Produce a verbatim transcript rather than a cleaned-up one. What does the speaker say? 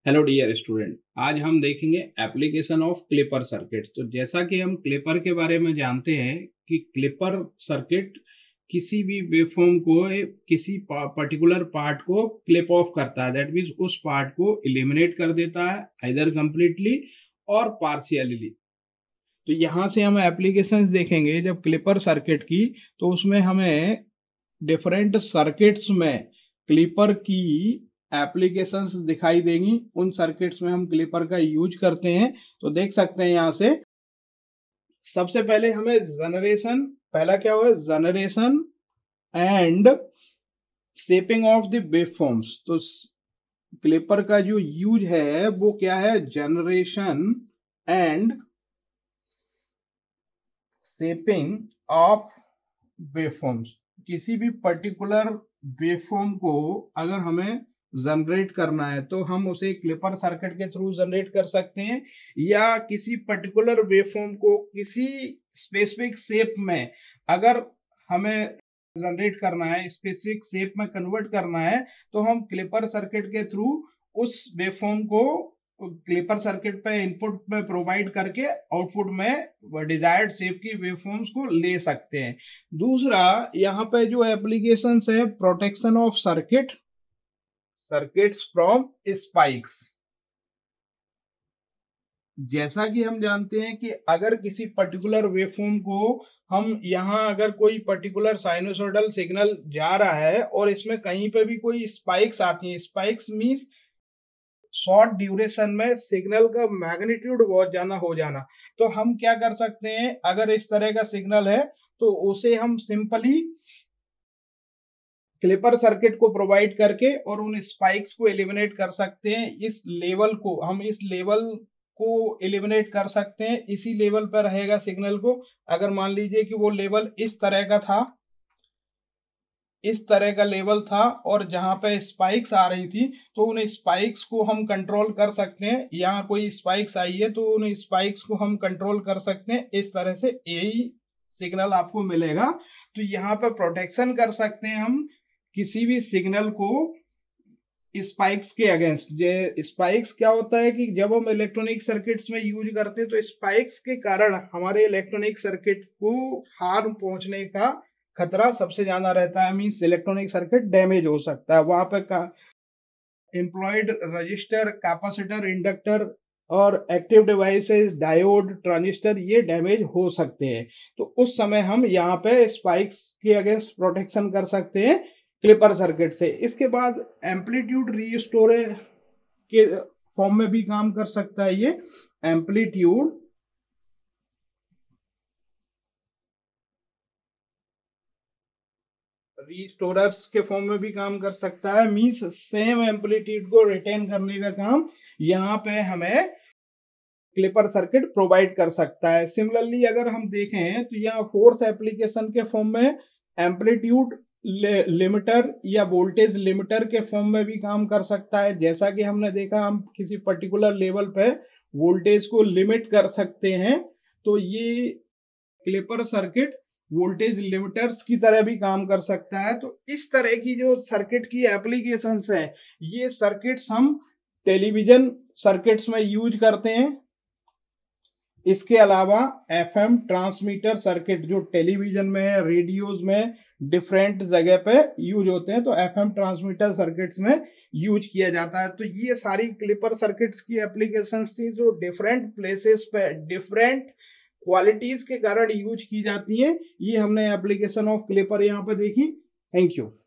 Hello dear student, आज हम देखेंगे एप्लीकेशन ऑफ क्लिपर सर्किट। तो जैसा कि हम क्लिपर के बारे में जानते हैं कि क्लिपर सर्किट किसी भी वेवफॉर्म को किसी पर्टिकुलर पार्ट को क्लिप ऑफ करता है, दैट मीन्स उस पार्ट को एलिमिनेट कर देता है आइदर कंप्लीटली और पार्शियली। तो यहाँ से हम एप्लीकेशंस देखेंगे जब क्लिपर सर्किट की, तो उसमें हमें डिफरेंट सर्किट्स में क्लिपर की एप्लीकेशंस दिखाई देंगी। उन सर्किट्स में हम क्लिपर का यूज करते हैं। तो देख सकते हैं यहाँ से सबसे पहले हमें जनरेशन, पहला क्या हुआ, generation and shaping of the waveforms. तो क्लिपर का जो यूज है वो क्या है, generation and shaping of waveforms. किसी भी पर्टिकुलर वेवफॉर्म को अगर हमें जनरेट करना है तो हम उसे क्लिपर सर्किट के थ्रू जनरेट कर सकते हैं, या किसी पर्टिकुलर वेवफॉर्म को किसी स्पेसिफिक शेप में अगर हमें जनरेट करना है, स्पेसिफिक शेप में कन्वर्ट करना है, तो हम क्लिपर सर्किट के थ्रू उस वेवफॉर्म को क्लिपर सर्किट पे इनपुट में प्रोवाइड करके आउटपुट में डिजायर्ड शेप की वेवफॉर्म्स को ले सकते हैं। दूसरा यहाँ पे जो एप्लीकेशंस है, protection of circuit circuits from spikes. जैसा कि हम जानते हैं कि अगर किसी पर्टिकुलर वेवफॉर्म को हम यहाँ अगर कोई पर्टिकुलर साइनोसॉइडल सिग्नल जा रहा है और इसमें कहीं पे भी कोई स्पाइक्स आती हैं, स्पाइक्स मींस शॉर्ट ड्यूरेशन में सिग्नल का मैग्नीट्यूड बहुत ज्यादा हो जाना, तो हम क्या कर सकते हैं, अगर इस तरह का सिग्नल है तो उसे हम सिंपली क्लिपर सर्किट को प्रोवाइड करके और उन स्पाइक्स को एलिमिनेट कर सकते हैं। इस लेवल को हम इस लेवल को एलिमिनेट कर सकते हैं, इसी लेवल पर रहेगा सिग्नल को। अगर मान लीजिए कि वो लेवल इस तरह का था, इस तरह का लेवल था और जहां पे स्पाइक्स आ रही थी, तो उन स्पाइक्स को हम कंट्रोल कर सकते हैं। यहाँ कोई स्पाइक्स आई है तो उन स्पाइक्स को हम कंट्रोल कर सकते हैं। इस तरह से यही सिग्नल आपको मिलेगा। तो यहाँ पे प्रोटेक्शन कर सकते हैं हम किसी भी सिग्नल को स्पाइक्स के अगेंस्ट। स्पाइक्स क्या होता है कि जब हम इलेक्ट्रॉनिक सर्किट्स में यूज करते हैं तो स्पाइक्स के कारण हमारे इलेक्ट्रॉनिक सर्किट को हार्म पहुंचने का खतरा सबसे ज्यादा रहता है। मींस इलेक्ट्रॉनिक सर्किट डैमेज हो सकता है। वहां पर का एम्प्लॉयड रजिस्टर, कैपेसिटर, इंडक्टर और एक्टिव डिवाइसेस, डायोड, ट्रांजिस्टर, ये डैमेज हो सकते हैं। तो उस समय हम यहाँ पे स्पाइक्स के अगेंस्ट प्रोटेक्शन कर सकते हैं क्लिपर सर्किट से। इसके बाद एम्पलीट्यूड रीस्टोर के फॉर्म में भी काम कर सकता है। ये एम्पलीट्यूड रीस्टोरर्स के फॉर्म में भी काम कर सकता है। मींस सेम एम्पलीट्यूड को रिटेन करने का काम यहाँ पे हमें क्लिपर सर्किट प्रोवाइड कर सकता है। सिमिलरली अगर हम देखें तो यहाँ फोर्थ एप्लीकेशन के फॉर्म में एम्पलीट्यूड लिमिटर या वोल्टेज लिमिटर के फॉर्म में भी काम कर सकता है। जैसा कि हमने देखा, हम किसी पर्टिकुलर लेवल पे वोल्टेज को लिमिट कर सकते हैं, तो ये क्लिपर सर्किट वोल्टेज लिमिटर्स की तरह भी काम कर सकता है। तो इस तरह की जो सर्किट की एप्लीकेशंस हैं, ये सर्किट्स हम टेलीविजन सर्किट्स में यूज करते हैं। इसके अलावा एफएम ट्रांसमीटर सर्किट जो टेलीविजन में, रेडियोज में डिफरेंट जगह पे यूज होते हैं, तो एफएम ट्रांसमीटर सर्किट्स में यूज किया जाता है। तो ये सारी क्लिपर सर्किट्स की एप्लीकेशंस थी जो डिफरेंट प्लेसेस पे डिफरेंट क्वालिटीज के कारण यूज की जाती हैं। ये हमने एप्लीकेशन ऑफ क्लिपर यहाँ पे देखी। Thank you.